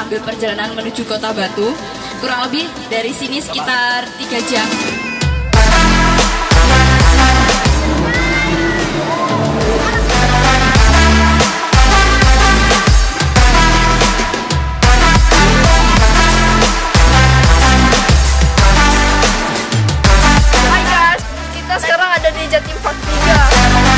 mengambil perjalanan menuju Kota Batu. Kurang lebih dari sini sekitar 3 jam. Hai guys, kita sekarang ada di Jatim Park 3.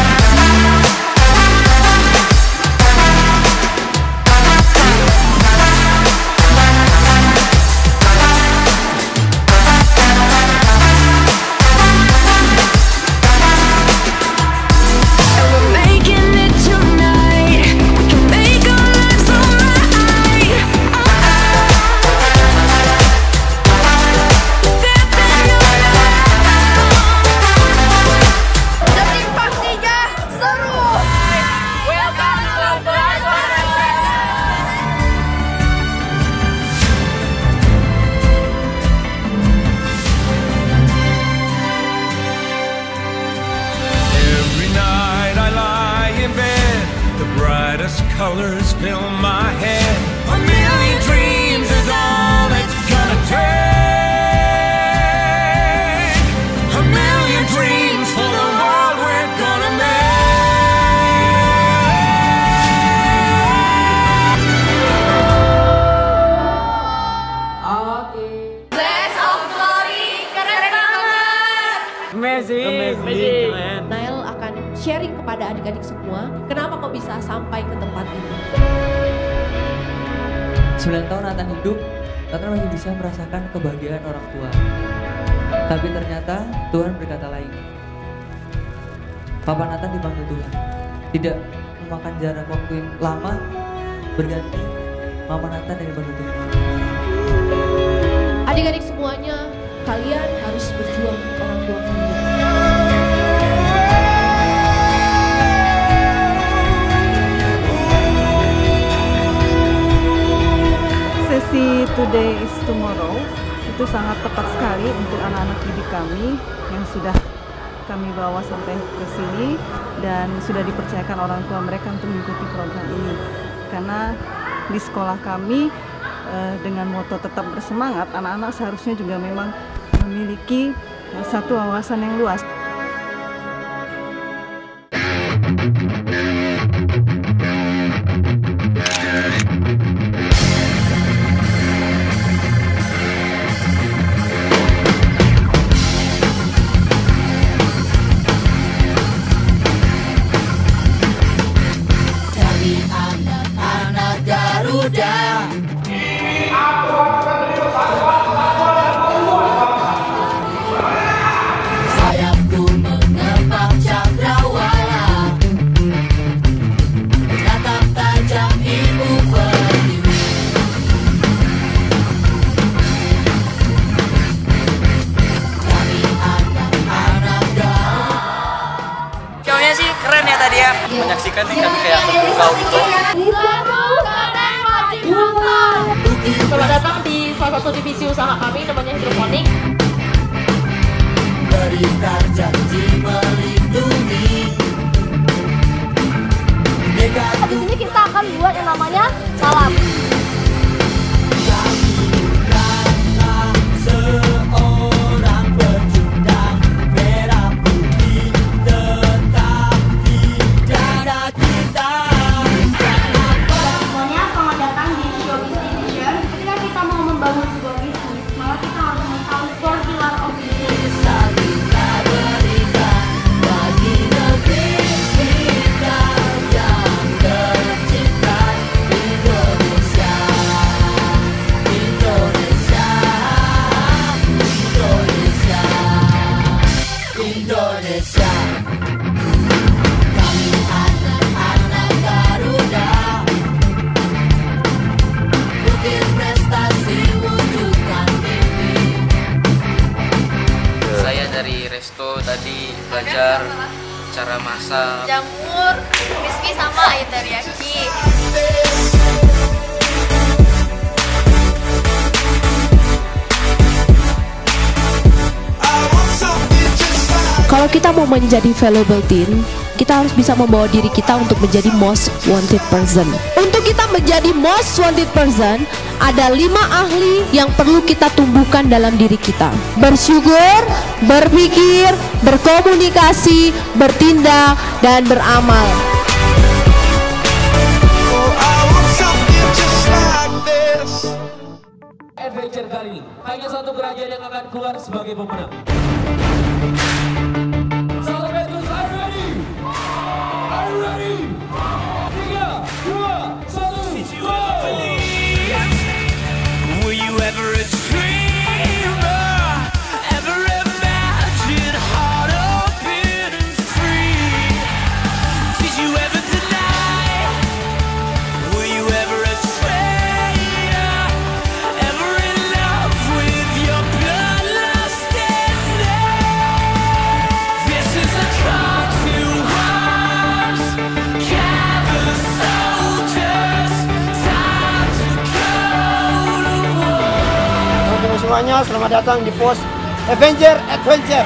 Colors fill my head. A million dreams is all it's gonna take. A million dreams for the world we're gonna Okay. Blast of Glory, keren banget. Amazing. Nail akan sharing kepada adik-adik semua, kenapa kok bisa sampai ke tempat ini. 9 tahun Nathan hidup, Nathan masih bisa merasakan kebahagiaan orang tua. Tapi ternyata Tuhan berkata lain. Papa Nathan dipanggil Tuhan. Tidak memakan jarak waktu yang lama, berganti Mama Nathan yang dipanggil Tuhan. Adik-adik semuanya, kalian harus berjuang untuk orang tua kalian. Sesi Today is Tomorrow itu sangat tepat sekali untuk anak-anak didik kami yang sudah kami bawa sampai ke sini dan sudah dipercayakan orang tua mereka untuk mengikuti program ini. Karena di sekolah kami dengan moto tetap bersemangat, anak-anak seharusnya juga memang memiliki satu wawasan yang luas. Sayapku mengepak cakrawala, menatap tajam ibu pertiwi. Kami anak-anak Garut. Shownya sih keren ya tadi ya. Menyaksikan nih kami kayak terpukau gitu. Selamat datang di salah satu divisi usaha kami, namanya hidroponik. Berikan janji melindungi. Di sini kita akan buat yang namanya salam. Seorang pecundang, merah putih tetap di dada kita. Semuanya selamat datang di Showbiz Division. Ketika kita mau membangun sebuah bisnis, maka kita harus mengetahui core pillar of business. Kita berikan bagi negeri kita yang tercipta. Indonesia, Indonesia, Indonesia, Indonesia. Kami anak-anak Garuda, bukit prestasi wujudkan mimpi. Saya dari Resto tadi belajar cara masak. Jamur, crispy sama ayam teriyaki. Kalau kita mau menjadi valuable teen, kita harus bisa membawa diri kita untuk menjadi most wanted person. Untuk kita menjadi most wanted person, ada 5 ahli yang perlu kita tumbuhkan dalam diri kita. Bersyukur, berpikir, berkomunikasi, bertindak, dan beramal. Adventure kali ini hanya satu kerajaan yang akan keluar sebagai pemenang. Salvatus, are you ready? Are you ready? 3, 2, 1, go! Were you ever a dreamer? Ever imagine heart open and free? Did you ever deny? Were you ever a traitor? Ever in love with your bloodlust destiny? This is a call to arms. Gather soldiers, time to go to war. Semuanya, selamat datang di pos Avenger Adventure.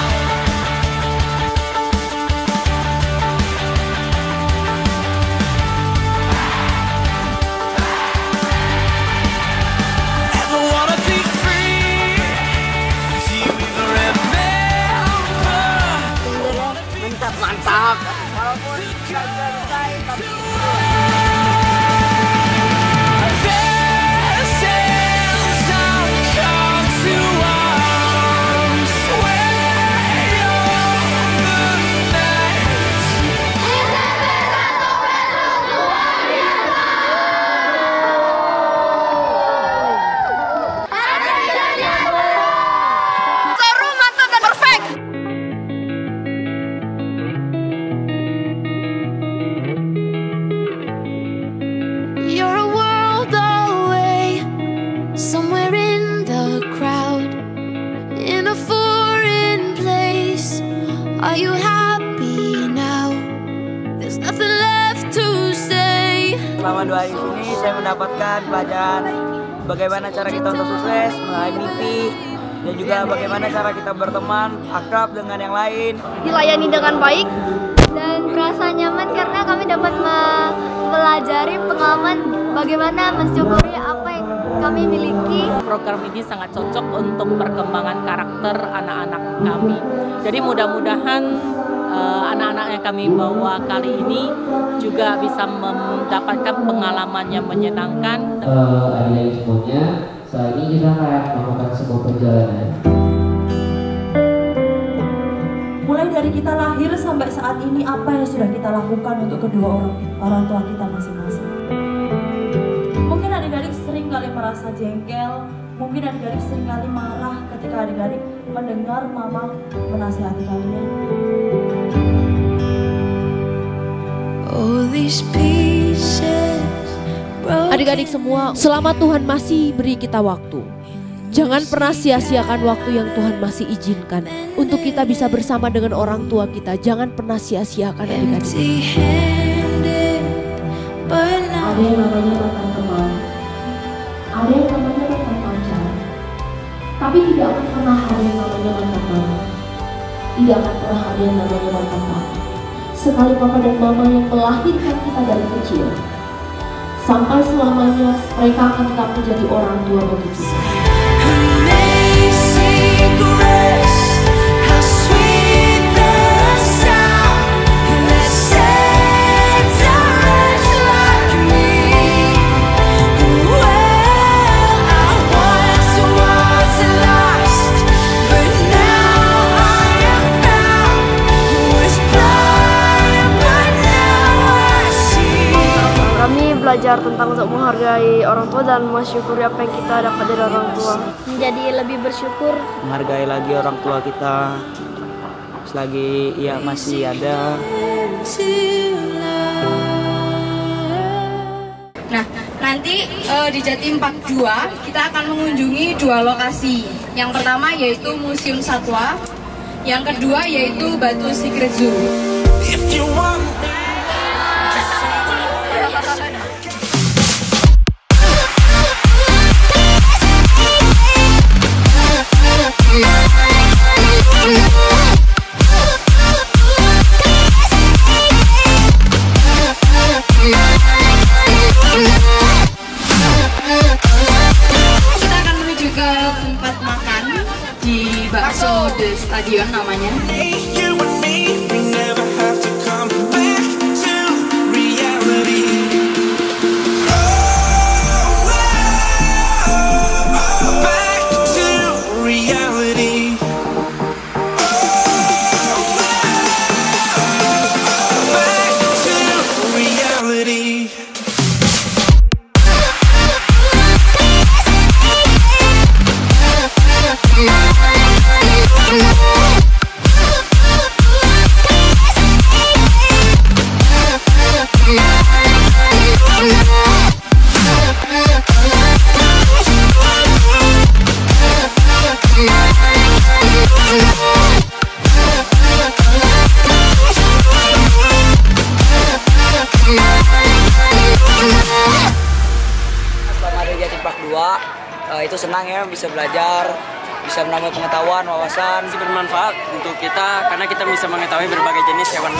Ever wanna be free? Do you even remember? Mantap. Vessels are called to arms. Sway over night. Seru, mantap, dan perfect. You're a world away, somewhere in the crowd, in a foreign place. Are you happy now? There's nothing left to say. Selama 2 hari ini saya mendapatkan pelajaran bagaimana cara kita untuk sukses, meraih mimpi, dan juga bagaimana cara kita berteman, akrab dengan yang lain. Dilayani dengan baik dan merasa nyaman karena kami dapat mempelajari pengalaman bagaimana mensyukuri apa yang kami miliki. Program ini sangat cocok untuk perkembangan karakter anak-anak kami. Jadi mudah-mudahan anak-anak yang kami bawa kali ini juga bisa mendapatkan pengalaman yang menyenangkan. Adik-adik semuanya, saat ini kita akan melakukan sebuah perjalanan. Mulai dari kita lahir sampai saat ini, apa yang sudah kita lakukan untuk kedua orang tua kita masing-masing. Mungkin adik-adik sering kali merasa jengkel, mungkin adik-adik sering kali marah ketika adik-adik mendengar mama menasihati kalian. Adik-adik semua, selama Tuhan masih beri kita waktu, jangan pernah sia-siakan waktu yang Tuhan masih izinkan untuk kita bisa bersama dengan orang tua kita. Jangan pernah sia-siakan adik-adik. Ada yang namanya mantan teman, ada yang namanya mantan pacar, tapi tidak akan pernah ada yang namanya mantan mama, tidak akan pernah ada yang namanya mantan papa. Sekali papa dan mama yang melahirkan kita dari kecil, sampai selamanya mereka akan tetap menjadi orang tua bagi kita. Belajar tentang untuk menghargai orang tua dan mensyukuri apa yang kita dapat dari orang tua. Menjadi lebih bersyukur. Menghargai lagi orang tua kita selagi ia masih ada. Nah, nanti di Jatim Park 2 kita akan mengunjungi 2 lokasi. Yang pertama yaitu Museum Satwa, yang kedua yaitu Batu Secret Zoo. Yeah. Stadion namanya. Itu senang ya, bisa belajar, bisa menambah pengetahuan, wawasan, bermanfaat untuk kita karena kita bisa mengetahui berbagai jenis hewan.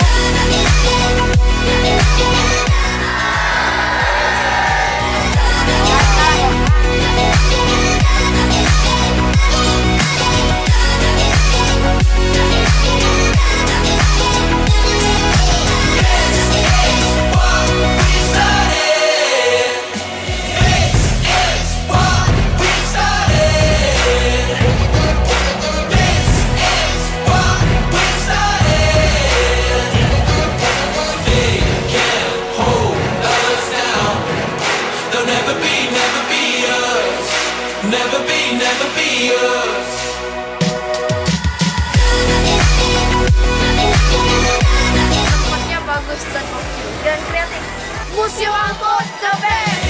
Tempatnya bagus dan kreatif. Museum Angkut the best.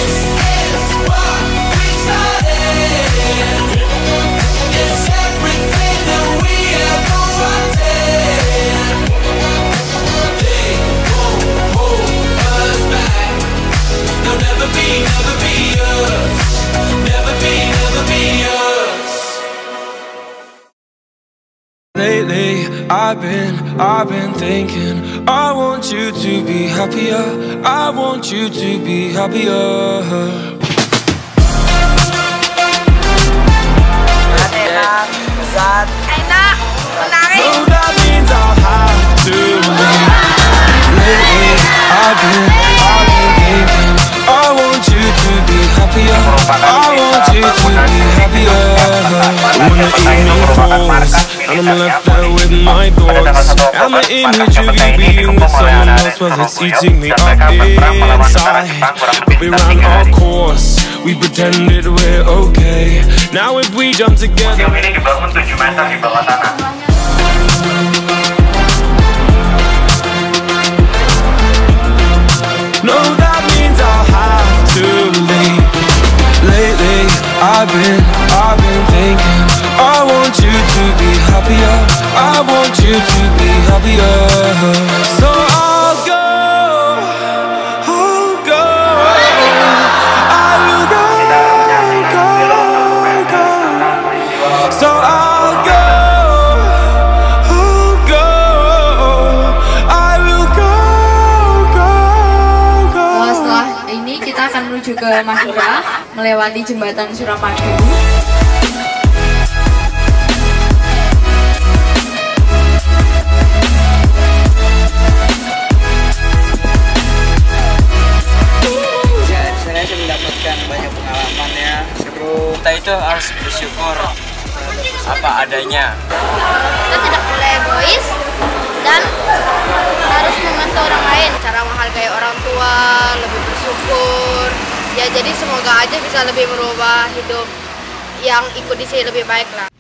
It's everything that we ever wanted. They won't hold us back. They'll never be us. Never be us. Lately, I've been thinking, I want you to be happier. I want you to be happier. Enak, lezat, enak, menarik. No, that means I'll have to leave. Lately, I've been thinking, I want you to be happier. I want you to be happier. When the evening falls and I'm left there with my thoughts, and the image of you being with someone else, well, it's eating me up inside. But we ran our course, we pretended we're okay. Now if we jump together. Museum ini dibangun 7 meter di bawah tanah. No, that means I'll have to leave. Lately, I've been thinking, I want you to be happier. I want you to be happier. So I'll go. I will go. So I'll go. I will go. Setelah ini kita akan menuju ke Madura, melewati jembatan Suramadu. Saya mendapatkan banyak pengalaman ya, seru. Kita itu harus bersyukur apa adanya. Kita tidak boleh egois dan harus membantu orang lain. Cara menghargai orang tua, lebih bersyukur. Ya jadi semoga aja bisa lebih merubah hidup yang ikut di sini lebih baik lah.